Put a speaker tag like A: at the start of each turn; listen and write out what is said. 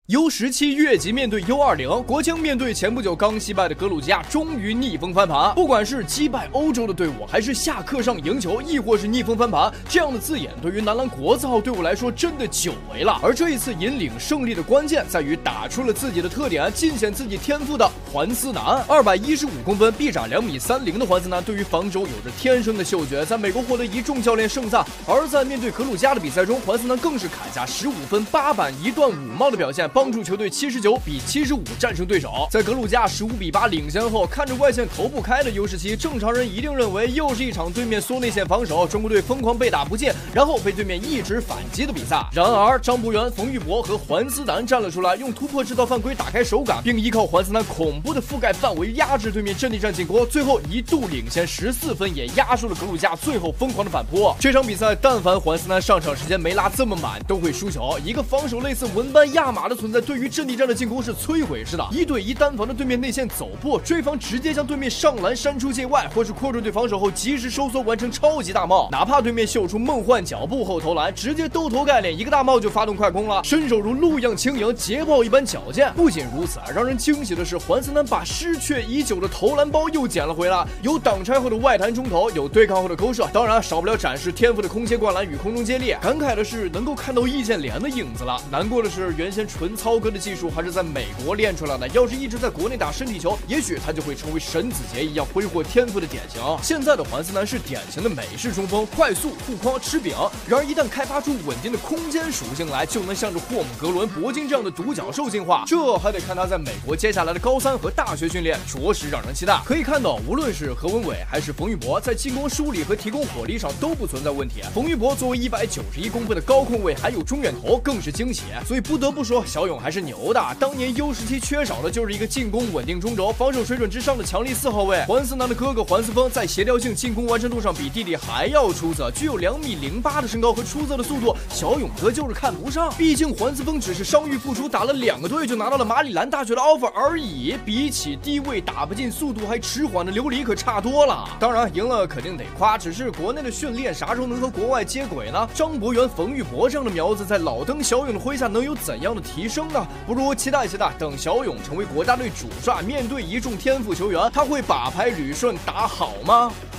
A: U17越级面对 U20， 国青面对前不久刚惜败的格鲁吉亚，终于逆风翻盘。不管是击败欧洲的队伍，还是下课上赢球，亦或是逆风翻盘，这样的字眼对于男篮国字号队伍来说真的久违了。而这一次引领胜利的关键在于打出了自己的特点，尽显自己天赋的环思南。215公分，臂展2.30米的环思南，对于防守有着天生的嗅觉，在美国获得一众教练盛赞。而在面对格鲁吉亚的比赛中，环思南更是砍下15分、8板、1段5帽的表现，帮助球队79比75战胜对手。在格鲁吉亚15比8领先后，看着外线投不开的 U17， 正常人一定认为又是一场对面缩内线防守，中国队疯狂被打不进，然后被对面一直反击的比赛。然而张博元、冯玉博和环思南站了出来，用突破制造犯规打开手感，并依靠环思南恐怖的覆盖范围压制对面阵地战进攻，最后一度领先14分，也压输了格鲁吉亚，最后疯狂的反扑。这场比赛但凡环思南上场时间没拉这么满，都会输球。一个防守类似文班亚马的存在，对于阵地战的进攻是摧毁式的。1对1单防的对面内线走步，追防直接将对面上篮扇出界外，或是扩住对防守后及时收缩完成超级大帽。哪怕对面秀出梦幻脚步后投篮，直接兜头盖脸，一个大帽就发动快攻了，身手如鹿一样轻盈，捷豹一般矫健。不仅如此，让人惊喜的是环思南把失却已久的投篮包又捡了回来，有挡拆后的外弹中投，有对抗后的勾射，当然少不了展示天赋的空切灌篮与空中接力。感慨的是能够看到易建联的影子了，难过的是原先纯操哥的技术还是在美国练出来的，要是一直在国内打身体球，也许他就会成为沈子杰一样挥霍天赋的典型。现在的环思南是典型的美式中锋，快速护框吃饼，然而一旦开发出稳定的空间属性来，就能像是霍姆格伦、铂金这样的独角兽进化，这还得看他在美国接下来的高3和大学训练，着实让人期待。可以看到，无论是何文伟还是冯玉博，在进攻梳理和提供火力上都不存在问题。冯玉博作为191公分的高控卫，还有中远投，更是惊喜。所以不得不说，小勇还是牛的。当年 U17缺少的就是一个进攻稳定中轴、防守水准之上的强力4号位。环思南的哥哥环思峰在协调性、进攻完成度上比弟弟还要出色，具有2.08米的身高和出色的速度，小勇哥就是看不上。毕竟环思峰只是伤愈复出，打了2个队就拿到了马里兰大学的 offer 而已，比起低位打不进、速度还迟缓的琉璃可差多了。当然赢了肯定得夸，只是国内的训练啥时候能和国外接轨呢？张博元、冯玉博这样的苗子在老登小勇的麾下能有怎样的提升呢？不如期待期待，等小勇成为国家队主帅，面对一众天赋球员，他会把牌捋顺打好吗？